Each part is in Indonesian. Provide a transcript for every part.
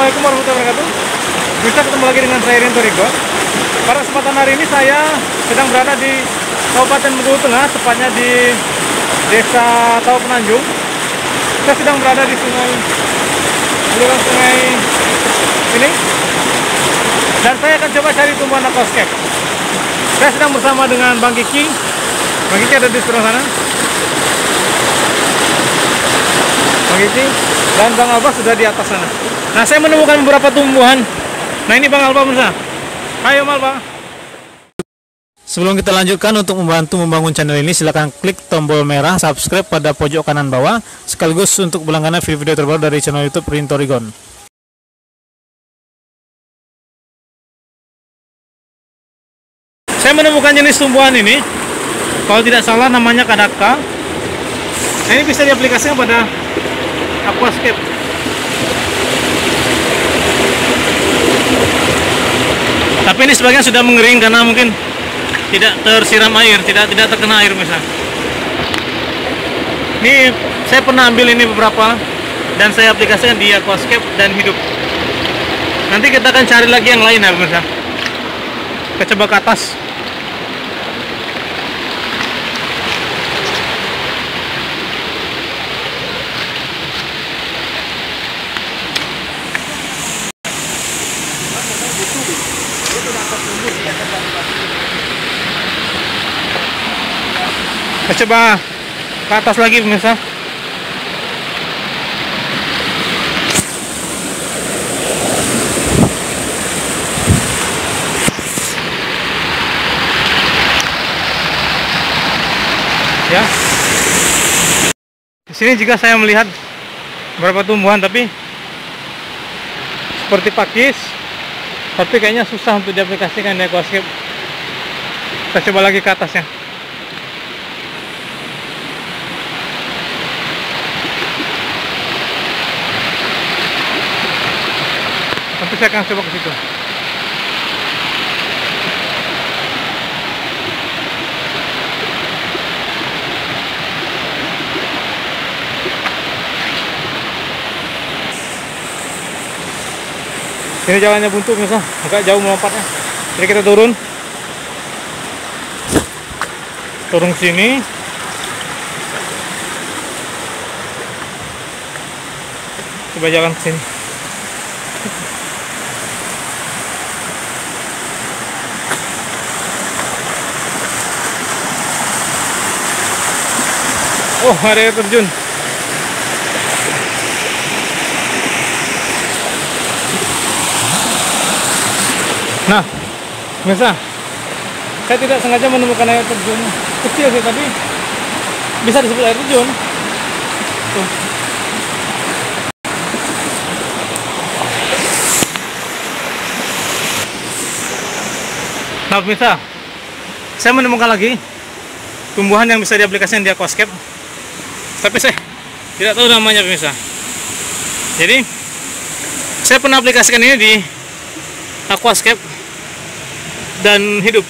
Assalamualaikum warahmatullahi wabarakatuh. Bisa ketemu lagi dengan saya Rinto Rigon. Pada kesempatan hari ini saya sedang berada di Kabupaten Bengkulu Tengah, tepatnya di Desa Tahu Penanjung. Kita sedang berada di aliran sungai ini, dan saya akan coba cari tumbuhan aquascape. Saya sedang bersama dengan Bang Kiki. Bang Kiki ada di sebelah sana. Bang Kiki dan Bang Alba sudah di atas sana. Nah, saya menemukan beberapa tumbuhan. Nah, ini Bang Alba, pemirsa. Ayo, Alba. Sebelum kita lanjutkan, untuk membantu membangun channel ini, silahkan klik tombol merah subscribe pada pojok kanan bawah, sekaligus untuk berlangganan video-video terbaru dari channel YouTube Rinto Rigon. Saya menemukan jenis tumbuhan ini, kalau tidak salah namanya kadaka. Nah, ini bisa diaplikasikan pada aquascape. Tapi ini sebagian sudah mengering karena mungkin tidak tersiram air, tidak terkena air misalnya. Ini saya pernah ambil ini beberapa dan saya aplikasikan di aquascape dan hidup. Nanti kita akan cari lagi yang lain ya pemirsa. Kita coba ke atas. Kita coba ke atas lagi pemirsa. Ya. Di sini juga saya melihat beberapa tumbuhan, tapi seperti pakis, tapi kayaknya susah untuk diaplikasikan di aquascape. Kita coba lagi ke atasnya. Nanti saya akan coba ke situ. Ini jalannya buntu misal, agak jauh melompatnya. Jadi kita turun ke sini. Coba jalan ke sini. Oh, ada air terjun. Nah, pemirsa, saya tidak sengaja menemukan air terjun kecil sih, tapi bisa disebut air terjun. Tuh. Nah, pemirsa, saya menemukan lagi tumbuhan yang bisa diaplikasikan di aquascape, tapi saya tidak tahu namanya pemirsa. Jadi saya pernah aplikasikan ini di aquascape dan hidup.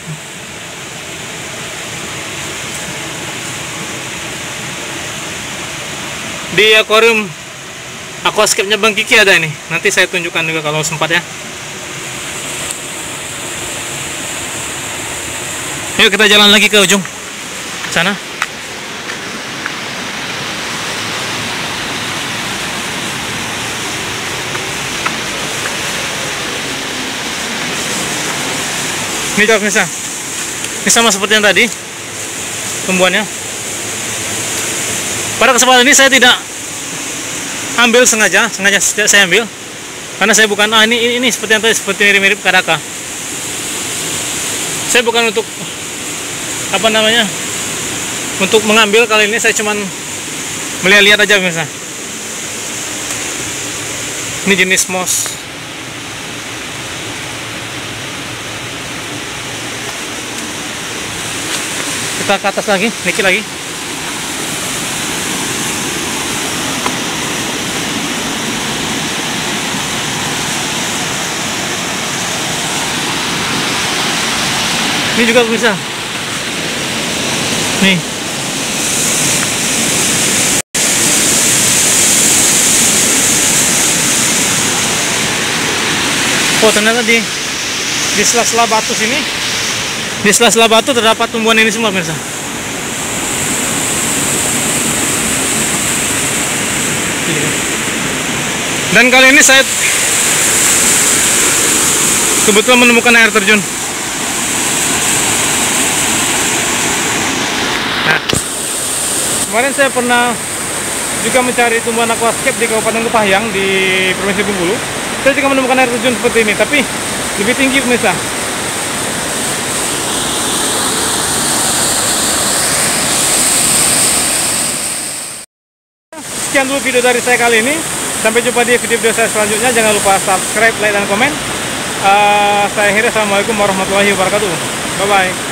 Di akuarium aquascape-nya Bang Kiki ada ini. Nanti saya tunjukkan juga kalau sempat ya. Yuk kita jalan lagi ke ujung sana. Ini juga pemirsa, ini sama seperti yang tadi tumbuhannya. Pada kesempatan ini saya tidak ambil sengaja tidak saya ambil karena saya bukan ini seperti yang tadi, seperti mirip kadaka. Saya bukan untuk apa namanya, untuk mengambil. Kali ini saya cuman melihat-lihat aja pemirsa. Ini jenis moss. Kita ke atas lagi, dikit lagi. Ini juga bisa. Nih. Oh, ternyata di sela-sela batu sini, di sela-sela batu terdapat tumbuhan ini semua, pemirsa. Dan kali ini saya kebetulan menemukan air terjun. Nah, kemarin saya pernah juga mencari tumbuhan aquascape di Kabupaten Kepahyang di Provinsi Bengkulu. Saya juga menemukan air terjun seperti ini, tapi lebih tinggi, pemirsa. Sekian dulu video dari saya kali ini. Sampai jumpa di video-video saya selanjutnya. Jangan lupa subscribe, like, dan komen. Saya akhiri. Assalamualaikum warahmatullahi wabarakatuh. Bye-bye.